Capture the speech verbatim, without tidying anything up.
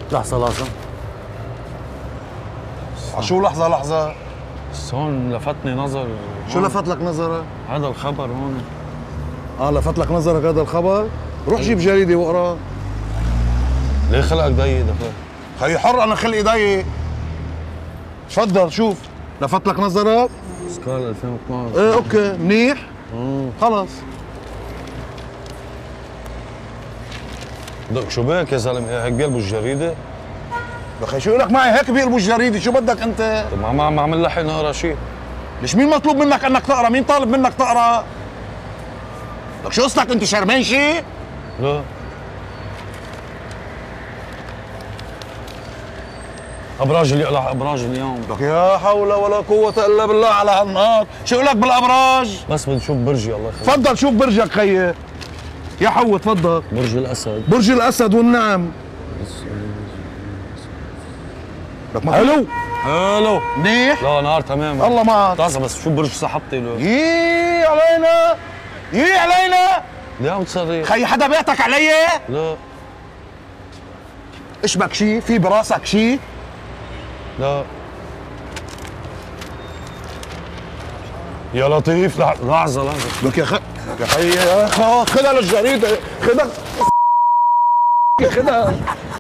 لحظة لحظة. شو لحظة لحظة؟ بس هون لفتني نظر. شو لفت لك نظرك؟ هذا الخبر هون. اه لفت لك نظرك هذا الخبر؟ روح جيب جريدة واقرا. ليه خلقك ضيق دخلك؟ خي حر انا خلقي ضيق. تفضل شوف، لفت لك نظرك؟ سكال ألفين واثناشر. ايه اوكي منيح؟ امم خلص. دق شو بك يا زلمه هيك بيقلبوا الجريده؟ بخي شو لك معي هيك بيقلبوا الجريدة، شو بدك انت؟ طب ما ما عم نلحق نقرا شيء. ليش مين مطلوب منك انك تقرا؟ مين طالب منك تقرا؟ لك شو قصتك انت شرمنشي؟ لا ابراج اللي يقلع ابراج اليوم. لك يا حول ولا قوة الا بالله على هالنهار، شو لك بالابراج؟ بس بدي اشوف برجي الله يخليك. تفضل شوف برجك خيي. يا حو تفضل. برج الاسد. برج الاسد والنعم. لك ما حلو حلو منيح؟ لا نهار تمام. الله معك. لحظة بس شو برج صاحبتي له؟ يي علينا يي علينا. ليه عم تصرخ؟ خي حدا بيعتك علي؟ لا اشبك شي؟ في براسك شي؟ لا يا لطيف. لحظة لحظة. لك يا خ يا خي يا خ خدها للجريدة، خدها خدها